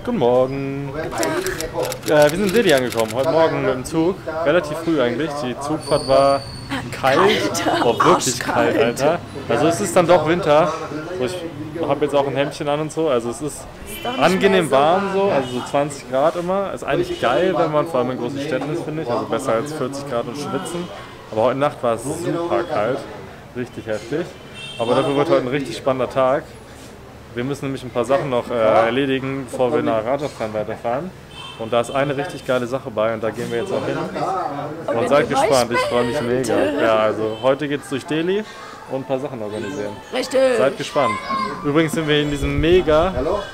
Guten Morgen. Wir sind in Delhi angekommen, heute Morgen mit dem Zug. Relativ früh eigentlich. Die Zugfahrt war kalt. Oh, wirklich kalt, Alter. Also es ist dann doch Winter. So, ich habe jetzt auch ein Hemdchen an und so. Also es ist angenehm warm so, also so 20 Grad immer. Ist eigentlich geil, wenn man vor allem in großen Städten ist, finde ich. Also besser als 40 Grad und schwitzen. Aber heute Nacht war es super kalt. Richtig heftig. Aber dafür wird heute ein richtig spannender Tag. Wir müssen nämlich ein paar Sachen noch erledigen, bevor wir nach Rajasthan weiterfahren. Und da ist eine richtig geile Sache bei und da gehen wir jetzt auch hin. Und seid gespannt, ich freue mich mega. Ja, also heute geht es durch Delhi und ein paar Sachen organisieren. Richtig. Seid gespannt. Übrigens sind wir in diesem mega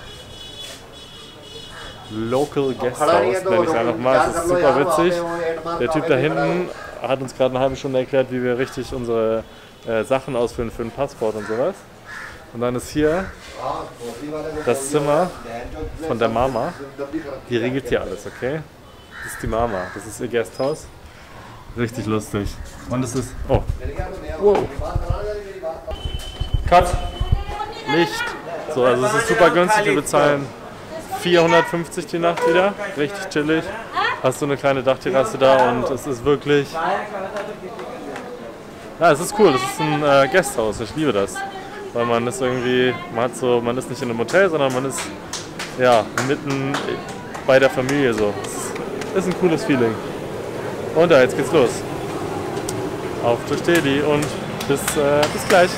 Local Guest House, nenne ich es einfach mal. Es ist super witzig. Der Typ da hinten hat uns gerade eine halbe Stunde erklärt, wie wir richtig unsere Sachen ausfüllen für ein Passport und sowas. Und dann ist hier das Zimmer von der Mama. Die regelt hier alles, okay? Das ist die Mama. Das ist ihr Gasthaus. Richtig lustig. Und es ist... Oh. Wow. Cut. Licht. So, also es ist super günstig. Wir bezahlen 450 die Nacht wieder. Richtig chillig. Hast du eine kleine Dachterrasse da und es ist wirklich... Ja, es ist cool. Das ist ein Gasthaus. Ich liebe das. Weil man ist irgendwie, man ist nicht in einem Hotel, sondern man ist ja mitten bei der Familie so. Das ist ein cooles Feeling. Und ja, jetzt geht's los. Auf durch Delhi und bis gleich.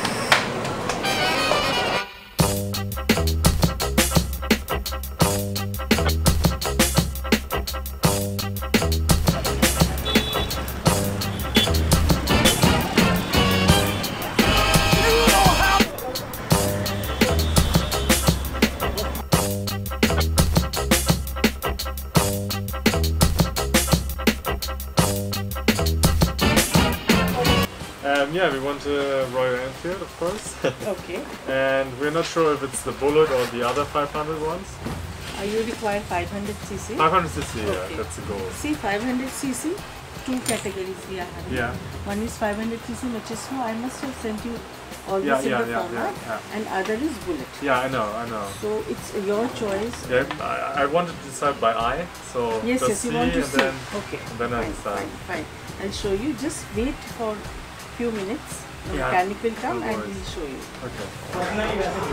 Yeah, we want a Royal Enfield, of course. Okay. And we're not sure if it's the Bullet or the other 500 ones. You require 500cc? 500cc, yeah, Okay. that's the goal. See, 500cc, two categories we are having. Yeah. One is 500cc, which is small. I must have sent you all Yeah, this in yeah, the yeah, format. yeah. And other is bullet. Yeah, I know. So it's your choice. Yeah, I wanted to decide by eye, so Yes, just yes, you see want to and see. then, Okay. and then I decide. Fine. I'll show you. Just wait for few minutes. The Yeah. mechanic will come No and worries. he'll show you. Okay.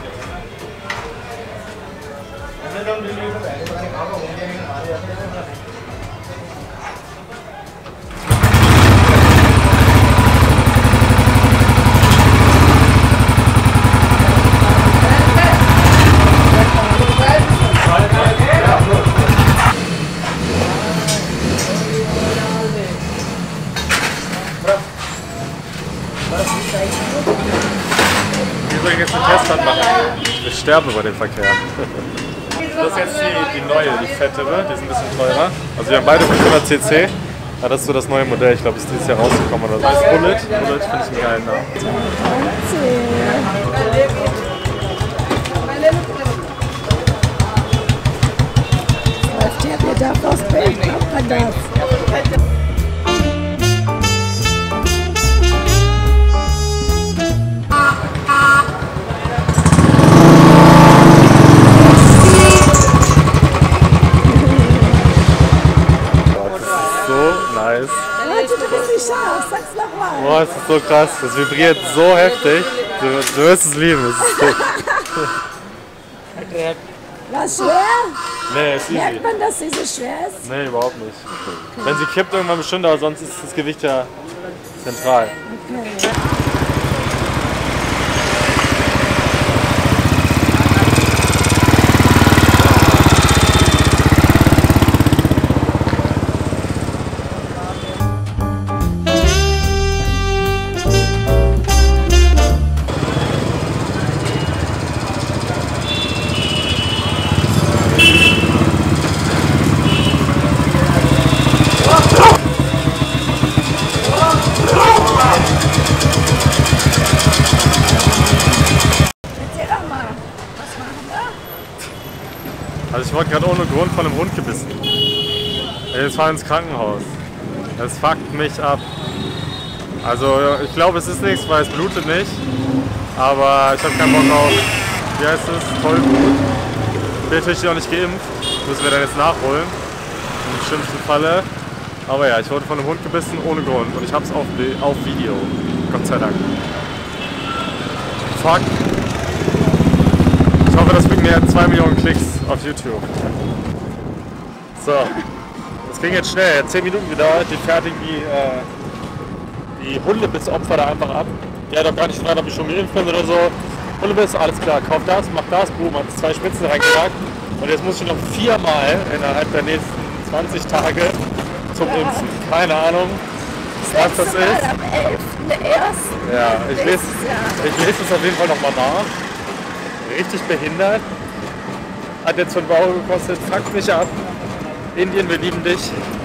Wir sollen jetzt eine Testfahrt machen. Wir sterben über den Verkehr. Das ist jetzt die neue, die fettere, die ist ein bisschen teurer. Also wir haben beide 500 cc. Ja, das ist so das neue Modell, ich glaube, es ist dieses Jahr rausgekommen. Oder so. Das ist Bullet finde ich einen geilen Namen. Läuft ja wieder aufs Bild, glaubt man das? Nice. Leute, du bist nicht scharf, sag's nochmal. Boah, es ist so krass. Das vibriert so heftig. Du wirst es lieben. Es ist so. War schwer? Nee, ist easy. Merkt man, dass sie so schwer ist? Nee, überhaupt nicht. Wenn sie kippt irgendwann bestimmt, aber sonst ist das Gewicht ja zentral. Okay. Also ich wurde gerade ohne Grund von einem Hund gebissen. Jetzt fahren wir ins Krankenhaus. Das fuckt mich ab. Also ich glaube, es ist nichts, weil es blutet nicht. Aber ich habe keinen Bock auf, wie heißt es, Tollwut. bin natürlich noch nicht geimpft. Müssen wir dann jetzt nachholen. Im schlimmsten Falle. Aber ja, ich wurde von einem Hund gebissen ohne Grund. Und ich hab's auf Video. Gott sei Dank. Fuck. Ich hoffe, das bringt mir 2 Millionen Klicks auf YouTube. So. Das ging jetzt schnell. 10 Minuten gedauert. Die fertigen die Hundebiss-Opfer da einfach ab. Die hat auch gar nicht gefragt, ob ich schon geimpft bin oder so. Hundebiss, alles klar. Kauf das, mach das. Boom, hat 2 Spitzen reingejagt. Und jetzt muss ich noch 4-mal innerhalb der nächsten 20 Tage zum Impfen. Keine Ahnung, was das ist. Am 11.01. Ja, ich lese es auf jeden Fall nochmal nach. Richtig behindert. Hat jetzt 5 Euro gekostet. Fuck mich ab. Indien, wir lieben dich.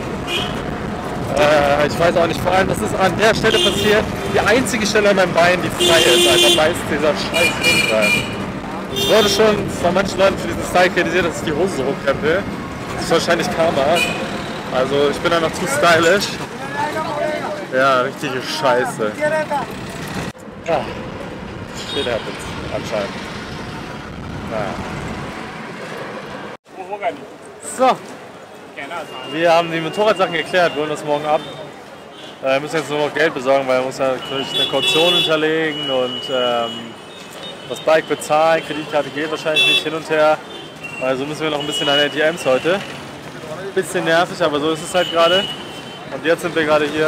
Ich weiß auch nicht, vor allem, das ist an der Stelle passiert. Die einzige Stelle an meinem Bein, die frei ist. Also da ist dieser scheiß Ring rein. Ich wurde schon von manchen Leuten für diesen Style kritisiert, dass ich die Hose so hochkrempel. Das ist wahrscheinlich Karma. Also ich bin da noch zu stylisch. Ja, richtige Scheiße. Ja, shit happens anscheinend. Naja. So. Wir haben die Motorradsachen geklärt, wir holen das morgen ab. Wir müssen jetzt nur noch Geld besorgen, weil wir müssen natürlich eine Kaution hinterlegen und das Bike bezahlen. Kreditkarte geht wahrscheinlich nicht hin und her. Also müssen wir noch ein bisschen an ATMs heute. Bisschen nervig, aber so ist es halt gerade. Und jetzt sind wir gerade hier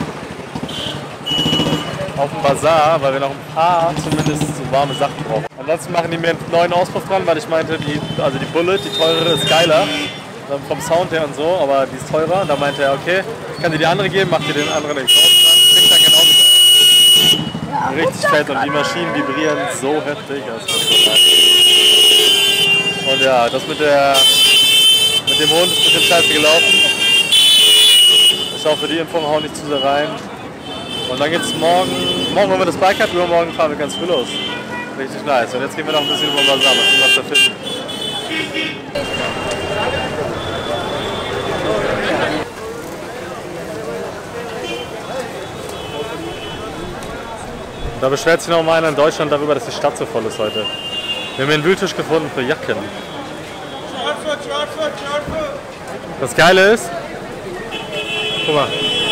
auf dem Bazar, weil wir noch ein paar zumindest so warme Sachen brauchen. Ansonsten machen die mir einen neuen Auspuff dran, weil ich meinte, die Bullet, die teurere, ist geiler. Vom Sound her und so, aber die ist teurer. Und da meinte er, okay, ich kann dir die andere geben, mach dir den anderen den Kauf dran. Klingt dann genauso geil. Ja, richtig fett und die Maschinen vibrieren so heftig. Und ja, das mit dem Hund ist ein bisschen scheiße gelaufen. Ich hoffe, die Impfung hauen nicht zu sehr rein. Und dann geht's morgen, wenn wir das Bike haben, übermorgen fahren wir ganz früh los. Richtig nice. Und jetzt gehen wir noch ein bisschen über den Bazar, mal gucken, was da finden. Da beschwert sich noch mal einer in Deutschland darüber, dass die Stadt so voll ist heute. Wir haben hier einen Wühltisch gefunden für Jacken. Das Geile ist, guck mal,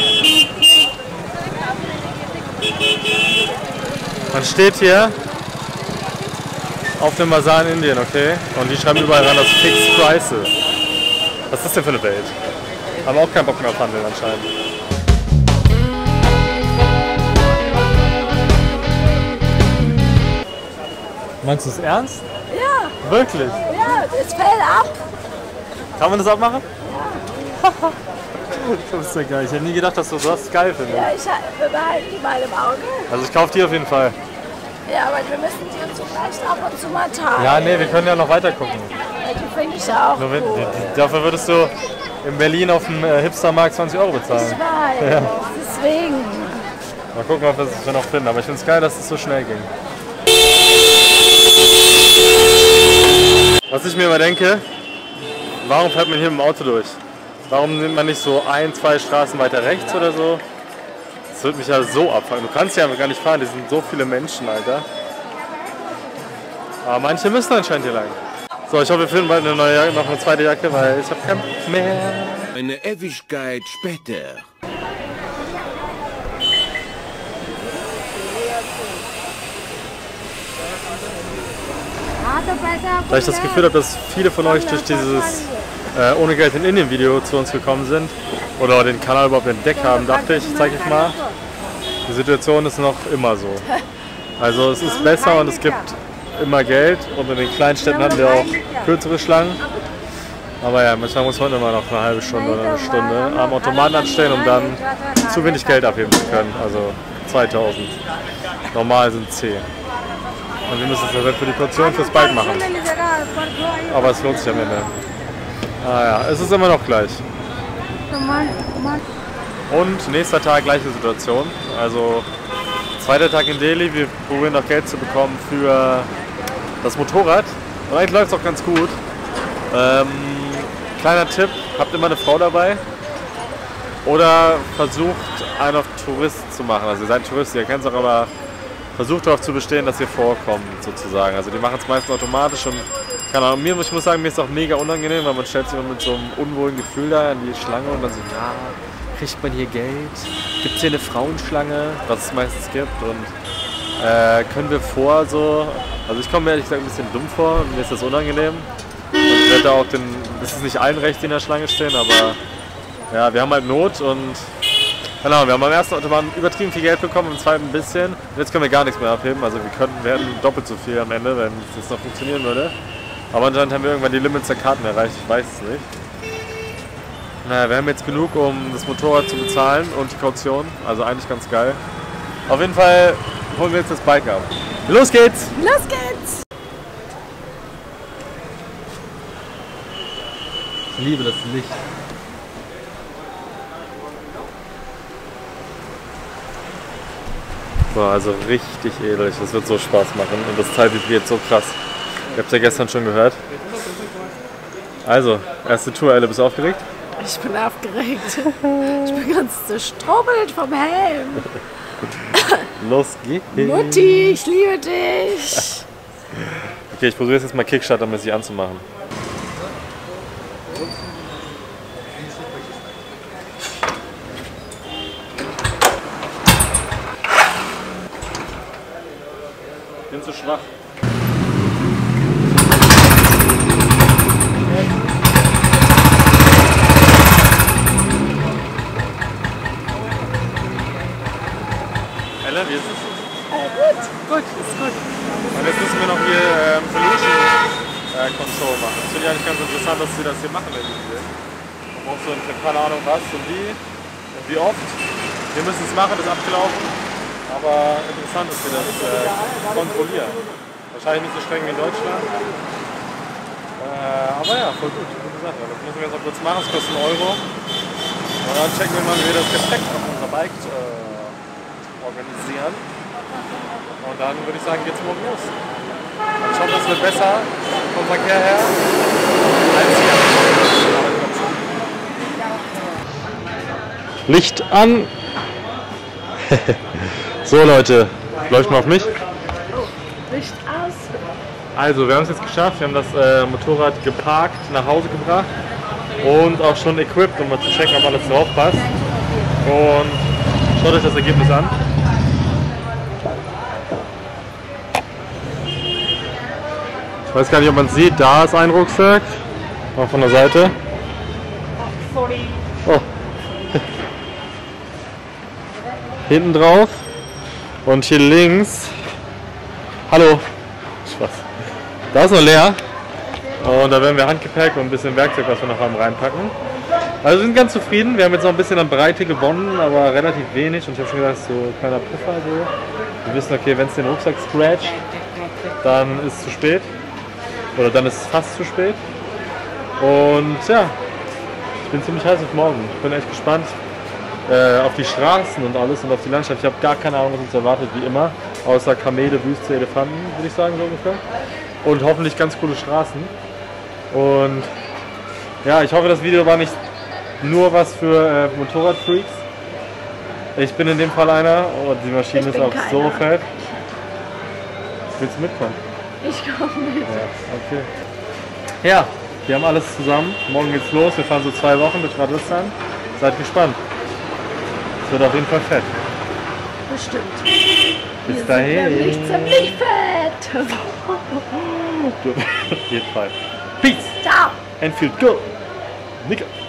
man steht hier auf dem Bazar in Indien, okay? Und die schreiben überall ran, das Fixed Prices. Was ist das denn für eine Welt? Haben auch keinen Bock mehr auf Handeln anscheinend. Meinst du es ernst? Ja. Wirklich? Ja, das fällt ab. Kann man das abmachen? Ja. Das ist ja geil. Ich hätte nie gedacht, dass du das geil findest. Ja, wir behalten die mal im Auge. Also ich kaufe die auf jeden Fall. Ja, aber wir müssen die uns vielleicht ab und zu mal teilen. Ja, nee, wir können ja noch weiter gucken. Ja, die finde ich ja auch Nur cool. dafür würdest du in Berlin auf dem Hipstermarkt 20 Euro bezahlen. Ich weiß, ja. Deswegen. Mal gucken, ob wir es noch finden. Aber ich finde es geil, dass es so schnell ging. Was ich mir immer denke, warum fährt man hier mit dem Auto durch? Warum nimmt man nicht so 1, 2 Straßen weiter rechts oder so? Das wird mich ja so abfangen. Du kannst ja gar nicht fahren, die sind so viele Menschen, Alter. Aber manche müssen anscheinend hier lang. So, ich hoffe, wir finden bald noch eine zweite Jacke, weil ich habe keinen Bock mehr. Eine Ewigkeit später. Da ich das Gefühl habe, dass viele von euch durch dieses Ohne Geld in Indien Video zu uns gekommen sind oder den Kanal überhaupt entdeckt haben, dachte ich, zeige ich mal, die Situation ist noch immer so. Also es ist besser und es gibt immer Geld und in den kleinen Städten hatten wir auch kürzere Schlangen. Aber ja, manchmal muss man immer noch eine halbe Stunde oder eine Stunde am Automaten anstellen, um dann zu wenig Geld abheben zu können. Also 2000. Normal sind 10. Und wir müssen es dann für die Portion fürs Bike machen. Aber es lohnt sich am Ende. Ah ja, es ist immer noch gleich. Und nächster Tag gleiche Situation. Also zweiter Tag in Delhi, wir probieren noch Geld zu bekommen für das Motorrad. Und eigentlich läuft es auch ganz gut. Kleiner Tipp, habt immer eine Frau dabei. Oder versucht einen auf Tourist zu machen. Also ihr seid Tourist, ihr kennt es auch, aber versucht darauf zu bestehen, dass ihr vorkommt sozusagen. Also die machen es meistens automatisch und keine Ahnung, ich muss sagen, mir ist es auch mega unangenehm, weil man stellt sich immer mit so einem unwohlen Gefühl da an die Schlange und dann so, ja, kriegt man hier Geld? Gibt es hier eine Frauenschlange, was es meistens gibt und können wir so, also ich komme mir ehrlich gesagt ein bisschen dumm vor und mir ist das unangenehm. Und ich werde auch das ist nicht allen recht, die in der Schlange stehen, aber ja, wir haben halt Not und keine Ahnung, wir haben am ersten Autobahn übertrieben viel Geld bekommen, im zweiten ein bisschen. Und jetzt können wir gar nichts mehr abheben, also wir hätten doppelt so viel am Ende, wenn es noch funktionieren würde. Aber anscheinend haben wir irgendwann die Limits der Karten erreicht, ich weiß es nicht. Naja, wir haben jetzt genug, um das Motorrad zu bezahlen und die Kaution, also eigentlich ganz geil. Auf jeden Fall holen wir jetzt das Bike ab. Los geht's! Los geht's! Ich liebe das Licht. Boah, also richtig edel. Das wird so Spaß machen und das Teil vibriert so krass. Ihr habt es ja gestern schon gehört. Also, erste Tour, Elle, bist du aufgeregt? Ich bin aufgeregt. Ich bin ganz zerstrubbelt vom Helm. Los geht's. Mutti, ich liebe dich. Okay, ich probiere jetzt mal Kickstart, um es sich anzumachen. Ich bin zu schwach. Elle, wie ist es? Gut, ist gut. Und jetzt müssen wir noch hier Pollution Control machen. Das finde ich eigentlich ganz interessant, dass sie das hier machen in diesem Film. Man braucht so keine Ahnung was und wie oft. Wir müssen es machen, das ist abgelaufen. Aber interessant, dass wir das kontrollieren. Wahrscheinlich nicht so streng wie in Deutschland. Aber ja, voll gut. Gute Sache. Das müssen wir jetzt auch kurz machen. Es kostet 1 €. Und dann checken wir mal, wie wir das Gepäck auf unser Bike organisieren. Und dann würde ich sagen, geht's morgen los. Ich hoffe, das wird besser vom Verkehr her als hier. Licht an! So Leute, läuft mal auf mich. Oh, Licht aus. Also, wir haben es jetzt geschafft. Wir haben das Motorrad geparkt, nach Hause gebracht und auch schon equipped, um mal zu checken, ob alles drauf passt. Und schaut euch das Ergebnis an. Ich weiß gar nicht, ob man es sieht. Da ist ein Rucksack. Mal von der Seite. Oh. Hinten drauf. Und hier links. Hallo. Spaß. Da ist noch leer. Und da werden wir Handgepäck und ein bisschen Werkzeug, was wir noch haben, reinpacken. Also wir sind ganz zufrieden. Wir haben jetzt noch ein bisschen an Breite gewonnen, aber relativ wenig. Und ich habe schon gesagt, so ein kleiner Puffer. So. Wir wissen, okay, wenn es den Rucksack scratcht, dann ist es zu spät. Oder dann ist es fast zu spät. Und ja, ich bin ziemlich heiß auf morgen. Ich bin echt gespannt auf die Straßen und alles und auf die Landschaft. Ich habe gar keine Ahnung, was uns erwartet, wie immer. Außer Kamele, Wüste, Elefanten, würde ich sagen, so ungefähr. Und hoffentlich ganz coole Straßen. Und ja, ich hoffe, das Video war nicht nur was für Motorradfreaks. Ich bin in dem Fall einer und die Maschine ist auch so fett. Willst du mitkommen? Ich komme mit. Ja, okay. Ja, wir haben alles zusammen. Morgen geht's los. Wir fahren so 2 Wochen bis Radistan. Seid gespannt. Es wird auf jeden Fall fett. Bestimmt. Bis dahin. Ziemlich fett. Auf jeden Fall. Peace. Ciao. And feel good. Nicke.